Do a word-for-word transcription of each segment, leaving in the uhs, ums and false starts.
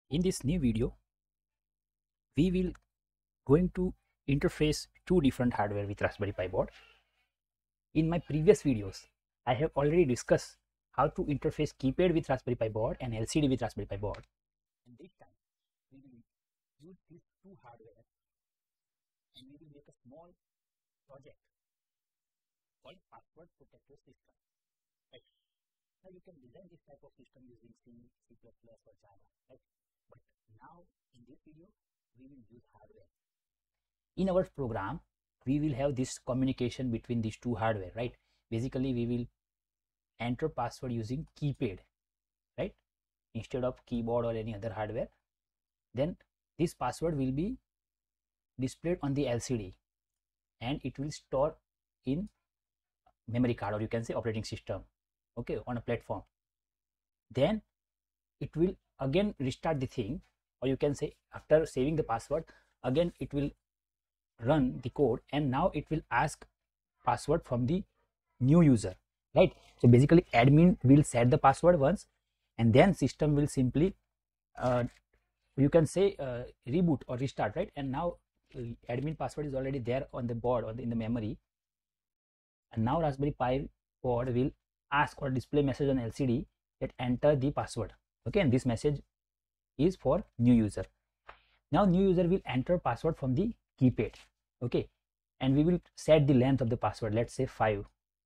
In this new video, we will going to interface two different hardware with Raspberry Pi board. In my previous videos, I have already discussed how to interface keypad with Raspberry Pi board and L C D with Raspberry Pi board. And this time, we will use these two hardware and we will make a small project called password protector system. Right. Now you can design this type of system using C, C plus plus or Java. Right. But now in this video, we will use hardware. In our program, we will have this communication between these two hardware, right? Basically, we will enter password using keypad, right? Instead of keyboard or any other hardware. Then this password will be displayed on the L C D and it will store in memory card, or you can say operating system, okay, on a platform. Then it will again restart the thing, or you can say after saving the password, again it will run the code and now it will ask password from the new user, right? So basically admin will set the password once and then system will simply uh, you can say uh, reboot or restart, right? And now uh, admin password is already there on the board or in the memory, and now Raspberry Pi board will ask or display message on L C D that enter the password, okay? And this message is for new user. Now new user will enter password from the keypad, okay, and we will set the length of the password, let's say five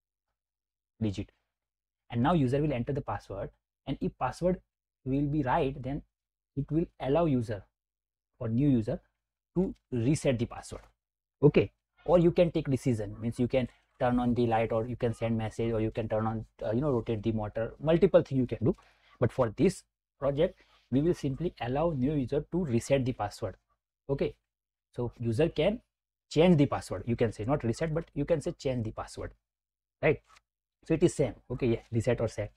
digit, and now user will enter the password, and if password will be right, then it will allow user or new user to reset the password, okay? Or you can take decision, means you can turn on the light, or you can send message, or you can turn on uh, you know rotate the motor, multiple thing you can do. But for this project we will simply allow new user to reset the password, okay? So user can change the password, you can say not reset, but you can say change the password, right? So it is same, okay, yeah, reset or set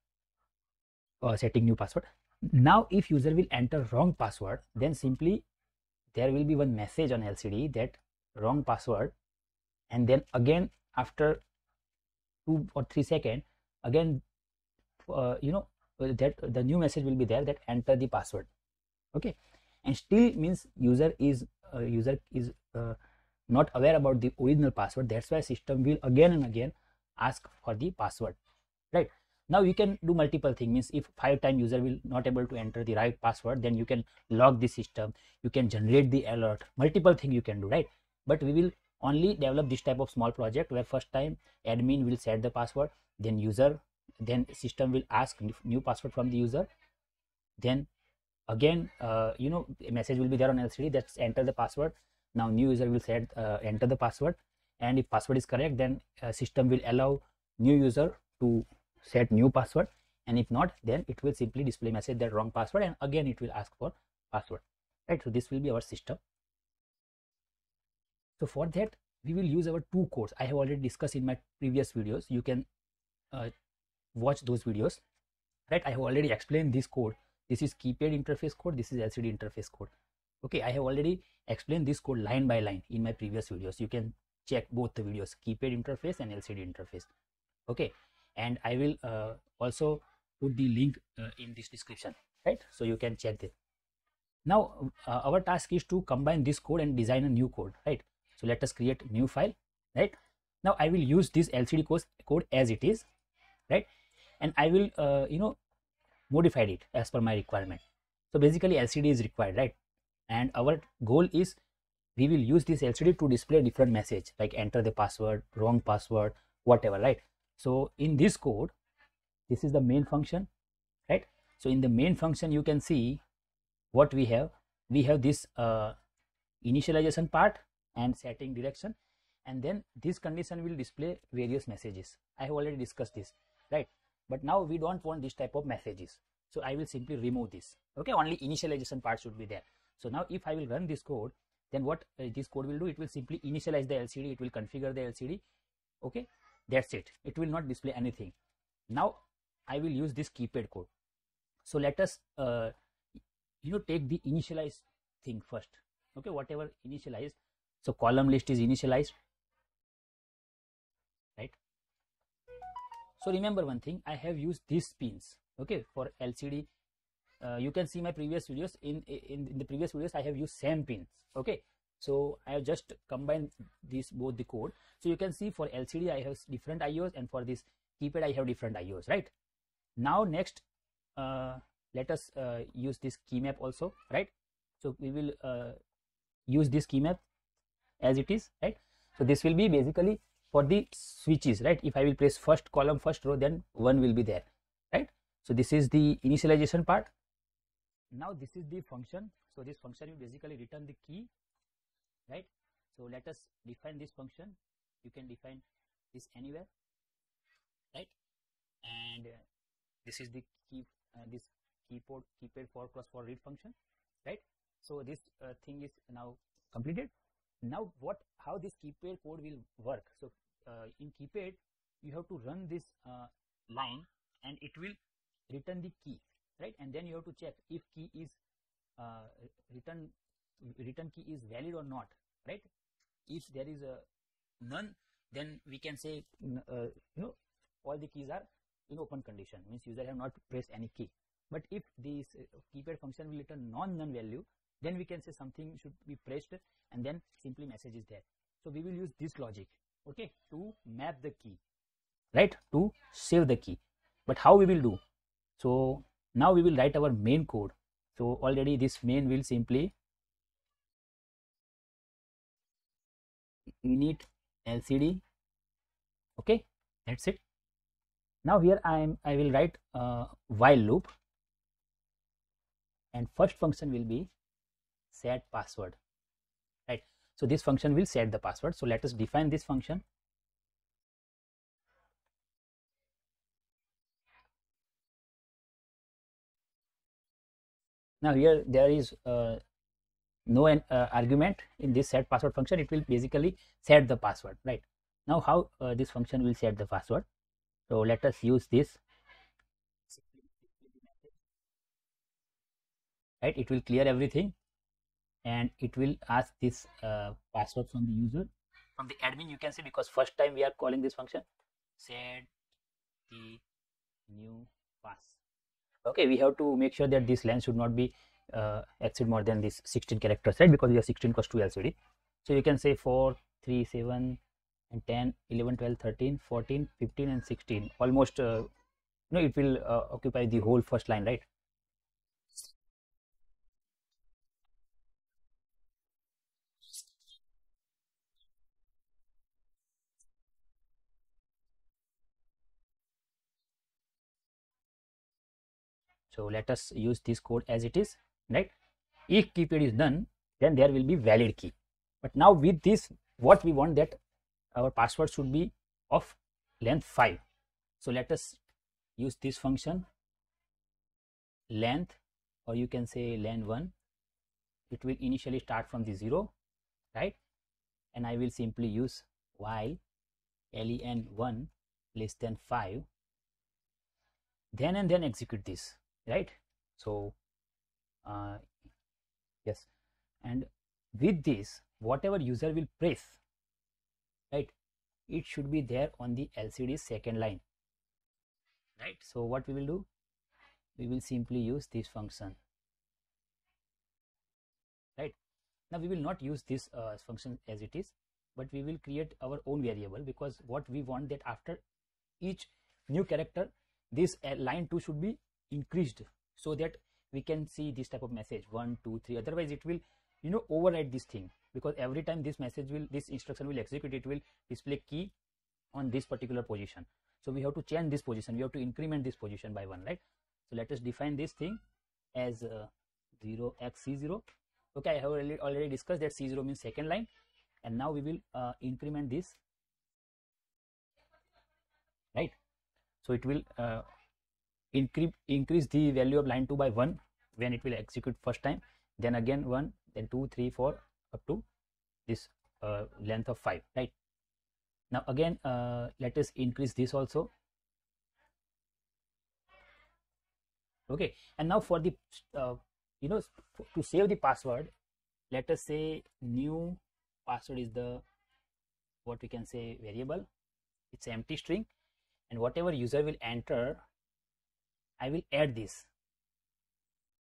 or setting new password. Now if user will enter wrong password, then simply there will be one message on L C D that wrong password, and then again after two or three seconds again uh, you know that the new message will be there that enter the password, okay? And still means user is uh, user is uh, not aware about the original password, that's why system will again and again ask for the password, right? Now you can do multiple things, means if five times user will not able to enter the right password, then you can log the system, you can generate the alert, multiple thing you can do, right? But we will only develop this type of small project where first time admin will set the password, then user, then system will ask new password from the user, then again uh, you know a message will be there on L C D that's enter the password. Now new user will set uh, enter the password, and if password is correct, then uh, system will allow new user to set new password, and if not, then it will simply display message that wrong password, and again it will ask for password, right? So this will be our system. So for that we will use our two codes. I have already discussed in my previous videos, you can uh, watch those videos, right? I have already explained this code. This is keypad interface code, this is L C D interface code, okay? I have already explained this code line by line in my previous videos. You can check both the videos, keypad interface and L C D interface, okay? And I will uh, also put the link uh, in this description, right? So you can check it. Now uh, our task is to combine this code and design a new code, right? So let us create a new file, right? Now I will use this L C D code, code as it is, right? And I will uh, you know modified it as per my requirement. So basically L C D is required, right? And our goal is we will use this L C D to display different message like enter the password, wrong password, whatever, right? So in this code, this is the main function, right? So in the main function you can see what we have. We have this uh, initialization part and setting direction, and then this condition will display various messages. I have already discussed this, right? But now we don't want this type of messages, so I will simply remove this, okay? Only initialization part should be there. So now if I will run this code, then what uh, this code will do, it will simply initialize the L C D, it will configure the L C D, okay? That's it, it will not display anything. Now I will use this keypad code. So let us uh, you know take the initialize thing first, okay? Whatever initialized, so column list is initialized, right? So remember one thing, I have used these pins, okay, for L C D uh, you can see my previous videos. In, in in the previous videos I have used same pins. Okay, so I have just combined these both the code. So you can see for L C D I have different I Os, and for this keypad I have different I Os, right? Now next, uh, let us uh, use this key map also, right? So we will uh, use this key map as it is, right? So this will be basically for the switches, right? If I will press first column, first row, then one will be there, right? So this is the initialization part. Now this is the function. So this function will basically return the key, right? So let us define this function. You can define this anywhere, right? And uh, this is the key, uh, this keyboard keypad four cross four read function, right? So this uh, thing is now completed. Now what, how this keypad code will work? So uh, in keypad you have to run this uh, line and it will return the key, right? And then you have to check if key is uh, return return key is valid or not, right? If there is a none, then we can say uh, you know, all the keys are in open condition, means user have not pressed any key. But if this uh, keypad function will return non-none value, then we can say something should be pressed and then simply message is there. So we will use this logic, okay, to map the key, right, to save the key. But how we will do? So now we will write our main code. So already this main will simply init lcd, okay, that's it. Now here I am I will write a while loop, and first function will be set password, right? So this function will set the password. So let us define this function. Now here there is uh, no uh, argument in this set password function. It will basically set the password, right? Now how uh, this function will set the password? So let us use this, right? It will clear everything and it will ask this uh, password from the user, from the admin, you can say, because first time we are calling this function. Set the new pass. Okay, we have to make sure that this length should not be uh, exceed more than this sixteen characters, right? Because we have sixteen equals to L C D. So you can say four, three, seven, and ten, eleven, twelve, thirteen, fourteen, fifteen, and sixteen. Almost, uh, you know, it will uh, occupy the whole first line, right? So let us use this code as it is, right? If keypad is done, then there will be valid key. But now with this, what we want, that our password should be of length five. So let us use this function length, or you can say len one. It will initially start from the zero, right? And I will simply use while len one less than five, then and then execute this, right? So uh, yes, and with this, whatever user will press, right, it should be there on the L C D second line, right? So what we will do, we will simply use this function, right? Now we will not use this uh, function as it is, but we will create our own variable, because what we want, that after each new character, this uh, line two should be increased, so that we can see this type of message one, two, three. Otherwise it will, you know, override this thing, because every time this message will, this instruction will execute, it will display key on this particular position. So we have to change this position, we have to increment this position by one, right? So let us define this thing as uh, zero x c zero. Okay, I have already, already discussed that c zero means second line, and now we will uh, increment this, right? So it will uh, increase increase the value of line two by one when it will execute first time, then again one, then two, three, four, up to this uh, length of five, right? Now again uh, let us increase this also. Okay, and now for the uh, you know, to save the password, let us say new password is the, what we can say, variable. It's an empty string, and whatever user will enter, I will add this,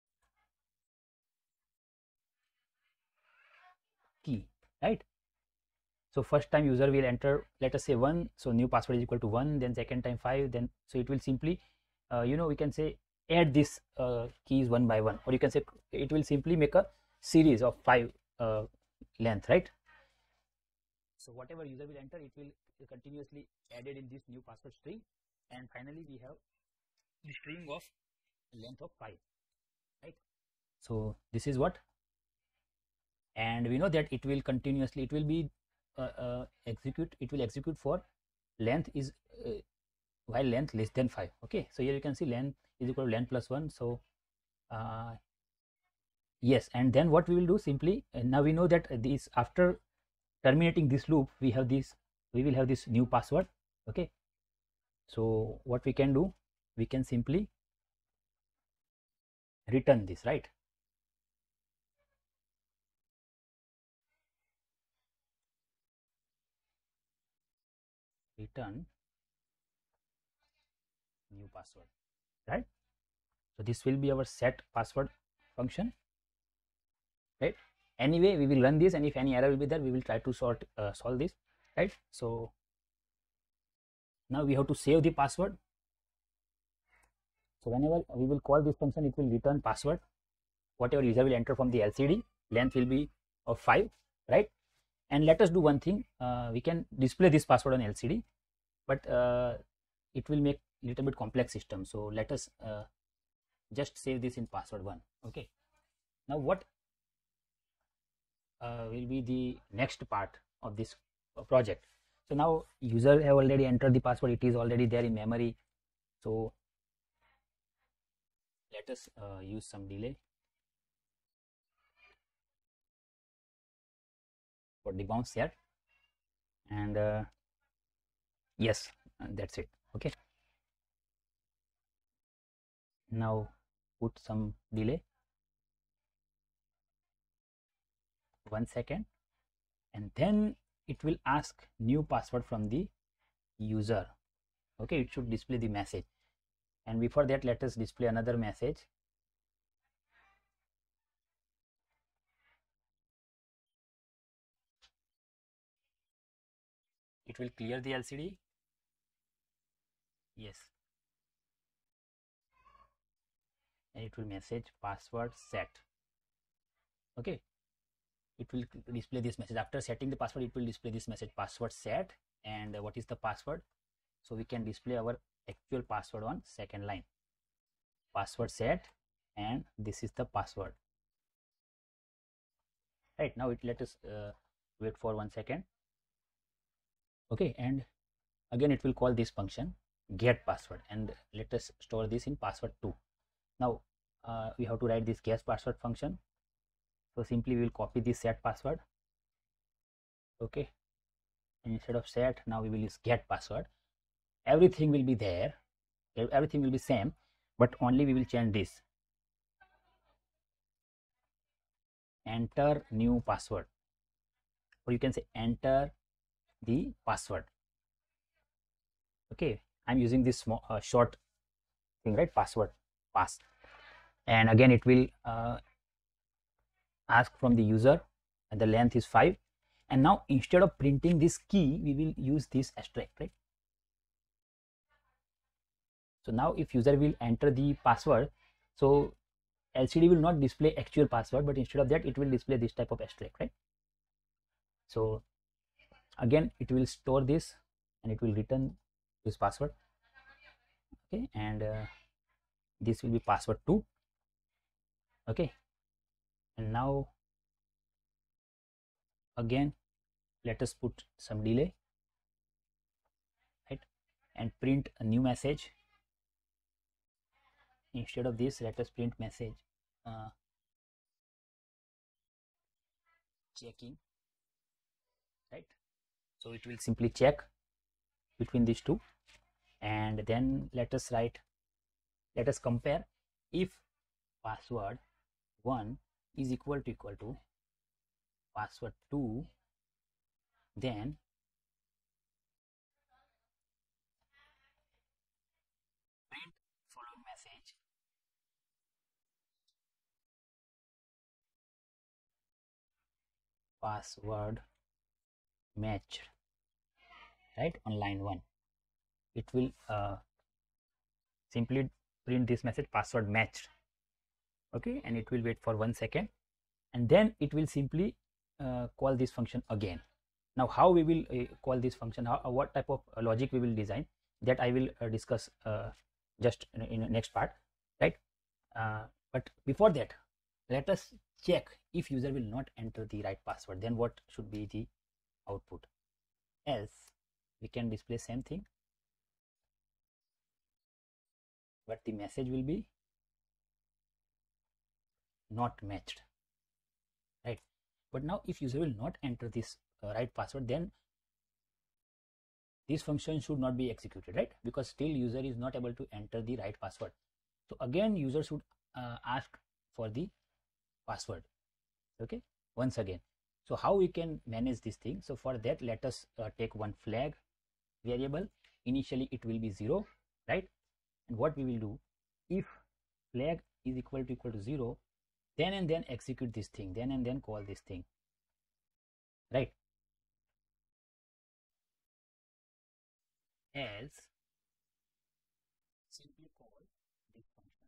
key, right? So first time user will enter, let us say one, so new password is equal to one, then second time five, then so it will simply uh, you know we can say add this uh, keys one by one, or you can say it will simply make a series of five uh, length, right? So whatever user will enter, it will continuously added in this new password string, and finally we have the string of length of five, right? So this is what, and we know that it will continuously it will be uh, uh, execute it will execute for length is uh, while length less than five. Okay, so here you can see length is equal to length plus one. So uh, yes, and then what we will do simply, and now we know that this after terminating this loop we have this we will have this new password. Okay, so what we can do, we can simply return this, right? Return new password, right? So this will be our set password function, right? Anyway, we will run this, and if any error will be there, we will try to sort uh, solve this, right? So now we have to save the password. So whenever we will call this function, it will return password. Whatever user will enter from the L C D, length will be of five, right? And let us do one thing. Uh, we can display this password on L C D, but uh, it will make little bit complex system. So let us uh, just save this in password one. Okay. Now what uh, will be the next part of this project? So now user have already entered the password. It is already there in memory. So let us uh, use some delay for the bounce here, and uh, yes, that's it. Okay, now put some delay, one second, and then it will ask new password from the user. Okay, it should display the message, and before that let us display another message. It will clear the L C D. Yes, and it will message password set. Okay, it will display this message. After setting the password, it will display this message, password set, and uh, what is the password. So we can display our actual password on second line, password set, and this is the password, right? Now it let us uh, wait for one second. Okay, and again it will call this function get password, and let us store this in password two. Now uh, we have to write this get password function. So simply we will copy this set password. Okay, and instead of set, now we will use get password. Everything will be there, everything will be same, but only we will change this, enter new password, or you can say enter the password. Okay, I'm using this small uh, short thing, right? Password pass, and again it will uh, ask from the user, and the length is five. And now instead of printing this key, we will use this asterisk, right? So now if user will enter the password, so L C D will not display actual password, but instead of that it will display this type of asterisk, right? So again it will store this, and it will return this password. Okay, and uh, this will be password two. Okay, and now again let us put some delay, right, and print a new message. Instead of this, let us print message uh, checking, right? So it will simply check between these two, and then let us write, let us compare if password one is equal to equal to password two, then print following message. password matched, right, on line one. It will uh, simply print this message password matched, okay, and it will wait for one second, and then it will simply uh, call this function again. Now how we will uh, call this function, how, what type of uh, logic we will design, that I will uh, discuss uh, just in, in the next part, right? Uh, but before that, let us check if user will not enter the right password, then what should be the output. Else we can display same thing, but the message will be not matched, right? But now if user will not enter this uh, right password, then this function should not be executed, right? Because still user is not able to enter the right password. So again user should uh, ask for the password, okay, once again. So how we can manage this thing? So for that, let us uh, take one flag variable. Initially it will be zero, right? And what we will do, if flag is equal to equal to zero, then and then execute this thing, then and then call this thing, right? Else simply call this function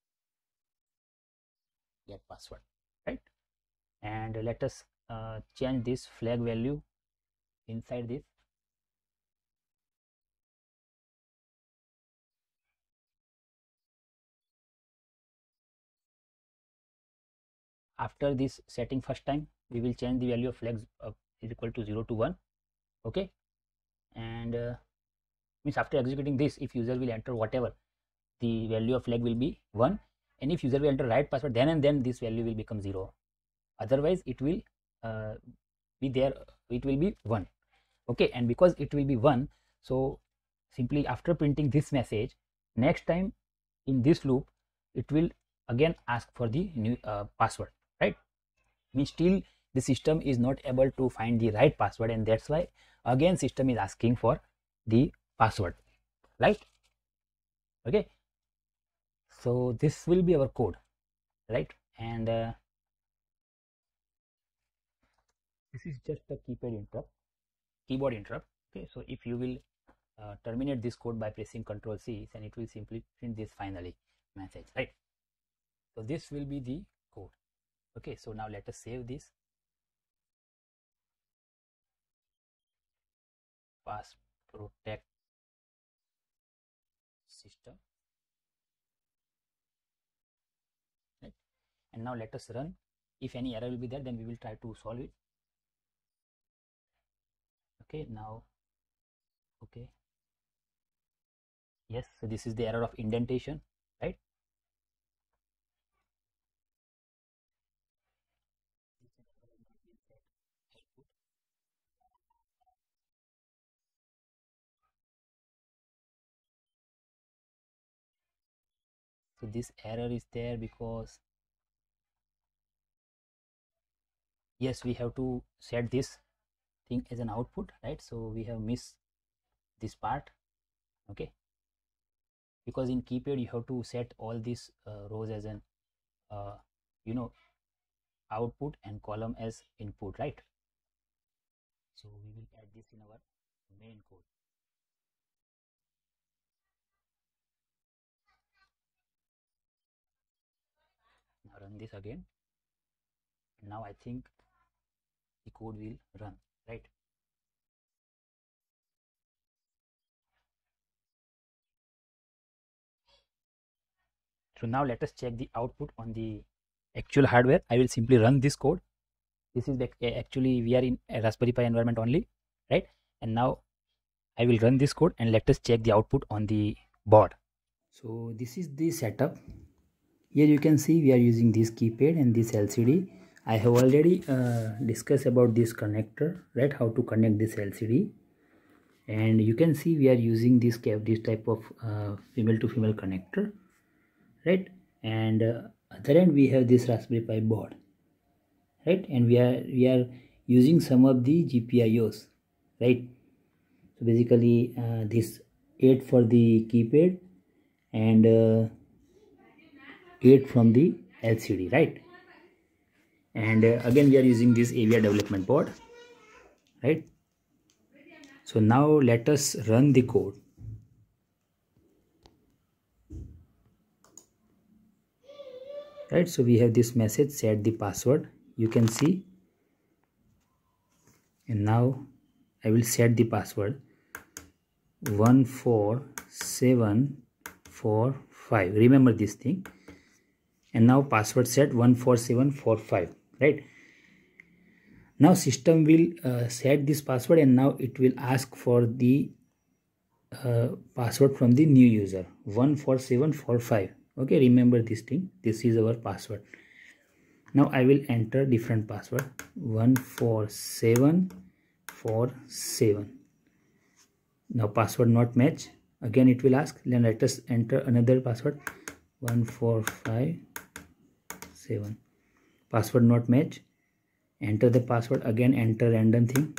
get password, right? And let us uh, change this flag value inside this. After this setting first time, we will change the value of flags uh, is equal to zero to one, okay? And uh, means after executing this, if user will enter whatever, the value of flag will be one, and if user will enter right password, then and then this value will become zero. Otherwise it will uh, be there, it will be one, okay? And because it will be one, so simply after printing this message, next time in this loop it will again ask for the new uh, password, right? Means still the system is not able to find the right password, and that's why again system is asking for the password, right? Okay, so this will be our code, right? And uh, this is just a keypad interrupt, keyboard interrupt, okay? So if you will uh, terminate this code by pressing Control C, then it will simply print this finally message, right? So this will be the code, okay? So now let us save this. Pass protect system, right? And now let us run. If any error will be there, then we will try to solve it. Okay, now, okay, yes, so this is the error of indentation, right? So this error is there because yes, we have to set this thing as an output, right? So we have missed this part, okay? Because in keypad you have to set all these uh, rows as an uh, you know, output and column as input, right? So we will add this in our main code. Now run this again. Now I think the code will run, right? So now let us check the output on the actual hardware. I will simply run this code. This is actually we are in a Raspberry Pi environment only, right? And now I will run this code and let us check the output on the board. So this is the setup. Here you can see we are using this keypad and this L C D. I have already uh, discussed about this connector, right? How to connect this L C D. And you can see we are using this this type of uh, female to female connector, right? And uh, other end we have this Raspberry Pi board, right? And we are we are using some of the G P I Os, right? So basically uh, this eight for the keypad and uh, eight from the L C D, right? and uh, again we are using this A V R development board, right? So now let us run the code. Right, so we have this message, set the password, you can see, and now I will set the password one four seven four five. Remember this thing, and now password set one four seven four five, right? Now system will uh, set this password, and now it will ask for the uh, password from the new user one four seven four five. Okay, remember this thing, this is our password. Now I will enter different password one four seven four seven. Now password not match, again it will ask, then let us enter another password one four five seven. Password not match, enter the password, again enter random thing,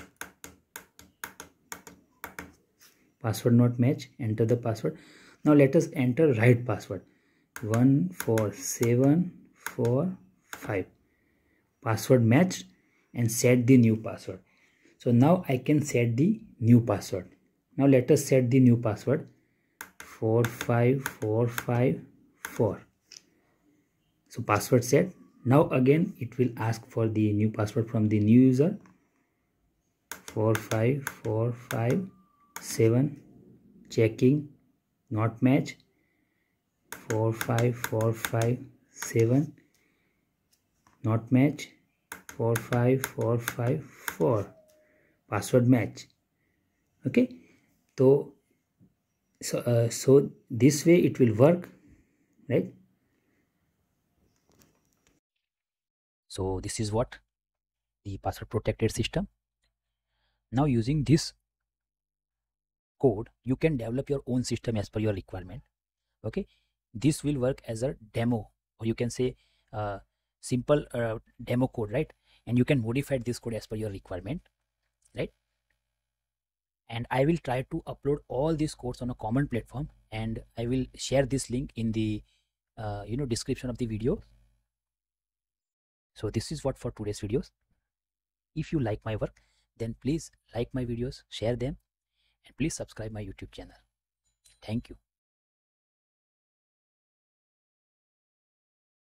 password not match, enter the password. Now let us enter right password one four seven four five. Password matched, and set the new password. So now I can set the new password. Now let us set the new password four five four five four. So password set. Now again it will ask for the new password from the new user four five four five seven. Checking, not match, four five four five seven, not match, four five four five four, password match. Okay, so so uh, so this way it will work, right? So this is what the password protected system. Now using this code you can develop your own system as per your requirement. Okay, this will work as a demo, or you can say uh, simple uh, demo code, right? And you can modify this code as per your requirement, right? And I will try to upload all these codes on a common platform, and I will share this link in the uh, you know description of the video. So this is what for today's videos. If you like my work, then please like my videos, share them, and please subscribe my YouTube channel. Thank you.